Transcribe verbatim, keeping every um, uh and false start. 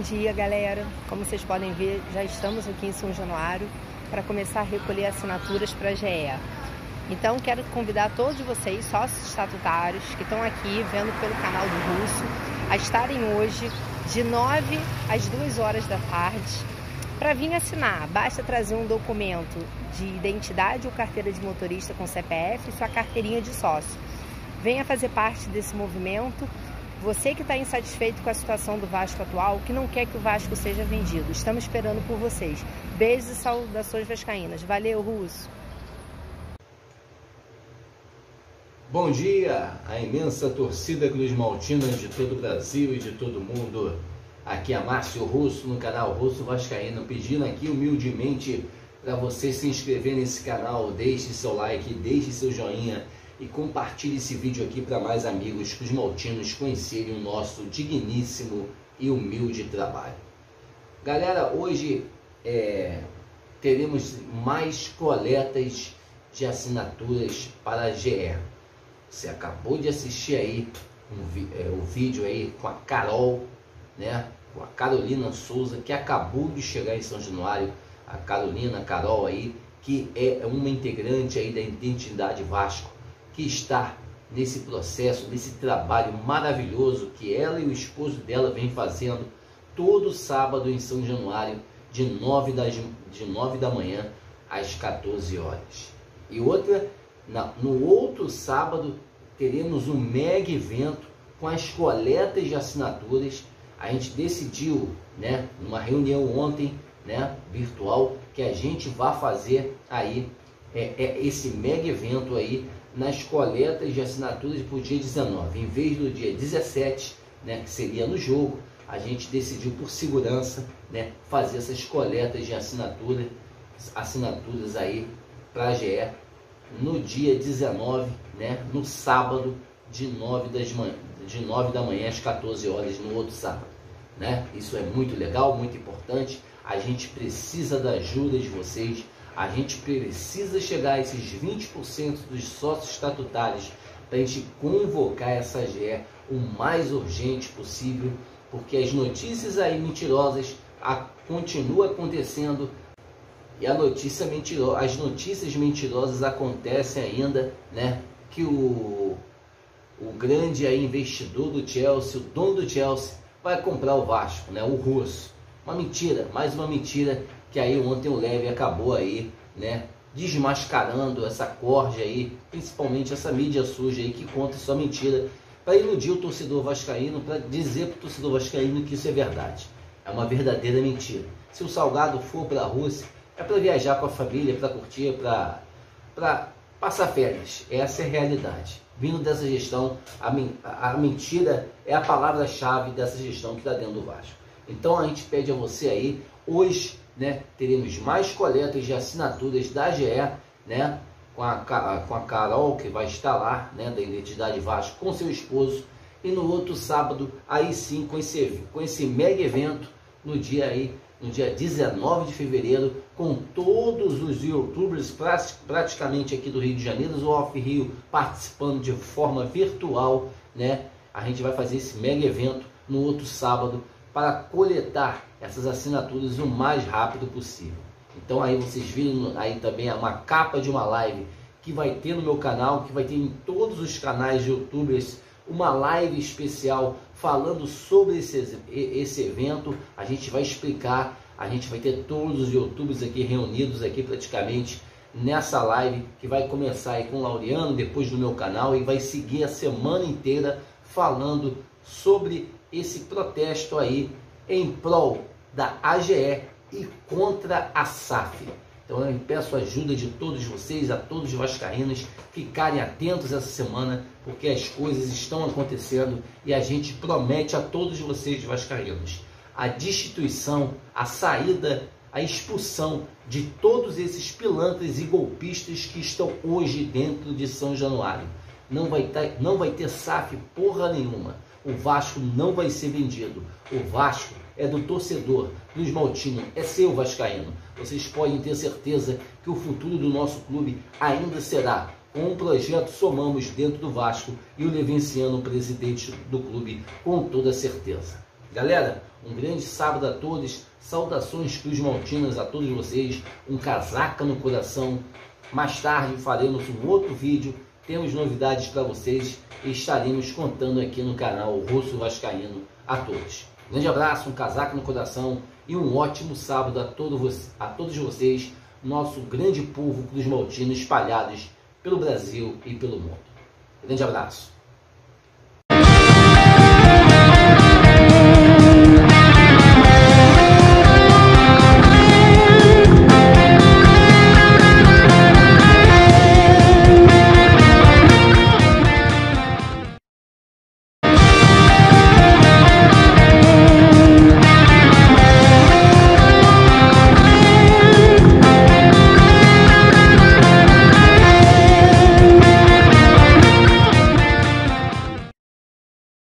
dia, galera. Como vocês podem ver, já estamos aqui em São Januário para começar a recolher assinaturas para a G E. Então, quero convidar todos vocês, sócios estatutários, que estão aqui vendo pelo canal do Russo, a estarem hoje de nove às duas horas da tarde para vir assinar. Basta trazer um documento de identidade ou carteira de motorista com C P F e sua carteirinha de sócio. Venha fazer parte desse movimento. Você que está insatisfeito com a situação do Vasco atual, que não quer que o Vasco seja vendido, estamos esperando por vocês. Beijos e saudações vascaínas. Valeu, Russo! Bom dia, a imensa torcida Cruz Maltina de todo o Brasil e de todo mundo. Aqui é Márcio Russo no canal Russo Vascaíno, pedindo aqui humildemente para você se inscrever nesse canal, deixe seu like, deixe seu joinha e compartilhe esse vídeo aqui para mais amigos cruzmaltinos conhecerem o nosso digníssimo e humilde trabalho. Galera, hoje é, teremos mais coletas de assinaturas para a G E. Você acabou de assistir aí um, é, o vídeo aí com a Carol, né, com a Carolina Souza, que acabou de chegar em São Januário. A Carolina, a Carol aí, que é uma integrante aí da Identidade Vasco, que está nesse processo, nesse trabalho maravilhoso que ela e o esposo dela vem fazendo todo sábado em São Januário, de nove da manhã às quatorze horas. E outra, na, no outro sábado, teremos um mega evento com as coletas de assinaturas. A gente decidiu, né, numa reunião ontem, né, virtual, que a gente vai fazer aí é, é esse mega evento aí nas coletas de assinaturas para o dia dezenove. Em vez do dia dezessete, né, que seria no jogo, a gente decidiu, por segurança, né, fazer essas coletas de assinatura, assinaturas aí para a G E no dia dezenove, né, no sábado, de nove da manhã às quatorze horas, no outro sábado. Né? Isso é muito legal, muito importante. A gente precisa da ajuda de vocês. A gente precisa chegar a esses vinte por cento dos sócios estatutários para a gente convocar essa G E o mais urgente possível, porque as notícias aí mentirosas a, continuam acontecendo e a notícia mentiro, as notícias mentirosas acontecem ainda, né? Que o, o grande aí investidor do Chelsea, o dono do Chelsea, vai comprar o Vasco, né? O Russo. Uma mentira, mais uma mentira. Que aí ontem o Leve acabou aí, né, desmascarando essa corja aí, principalmente essa mídia suja aí que conta só mentira, para iludir o torcedor vascaíno, para dizer para o torcedor vascaíno que isso é verdade. É uma verdadeira mentira. Se o Salgado for para a Rússia, é para viajar com a família, para curtir, para para passar férias. Essa é a realidade. Vindo dessa gestão, a, a mentira é a palavra-chave dessa gestão que está dentro do Vasco. Então a gente pede a você aí, hoje, né, teremos mais coletas de assinaturas da G E, né, com a, com a Carol, que vai estar lá, né, da Identidade Vasco, com seu esposo, e no outro sábado, aí sim, com esse, com esse mega evento, no dia, aí, no dia dezenove de fevereiro, com todos os youtubers praticamente aqui do Rio de Janeiro, o Off Rio participando de forma virtual, né, a gente vai fazer esse mega evento no outro sábado, para coletar essas assinaturas o mais rápido possível. Então aí vocês viram aí também uma capa de uma live que vai ter no meu canal, que vai ter em todos os canais de youtubers, uma live especial falando sobre esse, esse evento. A gente vai explicar, a gente vai ter todos os youtubers aqui reunidos aqui praticamente nessa live, que vai começar aí com o Laureano, depois do meu canal, e vai seguir a semana inteira falando sobre esse protesto aí em prol da A G E e contra a S A F. Então eu peço a ajuda de todos vocês, a todos os vascaínos, ficarem atentos essa semana, porque as coisas estão acontecendo e a gente promete a todos vocês vascaínos a destituição, a saída, a expulsão de todos esses pilantras e golpistas que estão hoje dentro de São Januário. Não vai ter, não vai ter S A F porra nenhuma. O Vasco não vai ser vendido. O Vasco é do torcedor, Cruz Maltino, é seu vascaíno. Vocês podem ter certeza que o futuro do nosso clube ainda será com um projeto Somamos dentro do Vasco e o Levinciano, presidente do clube, com toda certeza. Galera, um grande sábado a todos, saudações Cruz Maltinas a todos vocês, um casaca no coração. Mais tarde faremos um outro vídeo, temos novidades para vocês e estaremos contando aqui no canal Russo Vascaíno a todos. Grande abraço, um casaca no coração e um ótimo sábado a, todo, a todos vocês, nosso grande povo Cruz Maltino espalhados pelo Brasil e pelo mundo. Grande abraço.